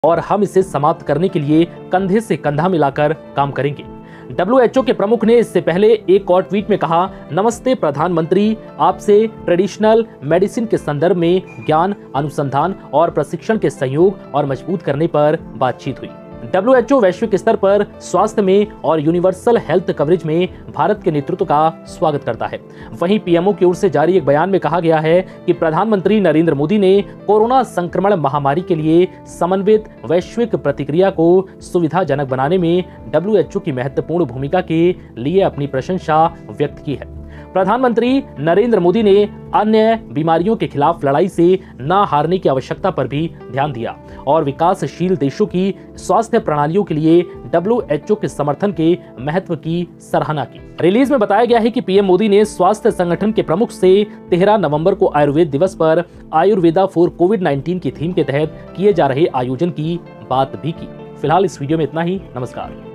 और हम इसे समाप्त करने के लिए कंधे से कंधा मिलाकर काम करेंगे। WHO के प्रमुख ने इससे पहले एक और ट्वीट में कहा, नमस्ते प्रधानमंत्री, आपसे ट्रेडिशनल मेडिसिन के संदर्भ में ज्ञान, अनुसंधान और प्रशिक्षण के सहयोग और मजबूत करने पर बातचीत हुई। WHO वैश्विक स्तर पर स्वास्थ्य में और यूनिवर्सल हेल्थ कवरेज में भारत के नेतृत्व का स्वागत करता है। वहीं PMO की ओर से जारी एक बयान में कहा गया है कि प्रधानमंत्री नरेंद्र मोदी ने कोरोना संक्रमण महामारी के लिए समन्वित वैश्विक प्रतिक्रिया को सुविधाजनक बनाने में WHO की महत्वपूर्ण भूमिका के लिए अपनी प्रशंसा व्यक्त की है। प्रधानमंत्री नरेंद्र मोदी ने अन्य बीमारियों के खिलाफ लड़ाई से न हारने की आवश्यकता पर भी ध्यान दिया और विकासशील देशों की स्वास्थ्य प्रणालियों के लिए WHO के समर्थन के महत्व की सराहना की। रिलीज में बताया गया है कि PM मोदी ने स्वास्थ्य संगठन के प्रमुख से 13 नवंबर को आयुर्वेद दिवस पर आयुर्वेदा फॉर कोविड-19 की थीम के तहत किए जा रहे आयोजन की बात भी की। फिलहाल इस वीडियो में इतना ही। नमस्कार।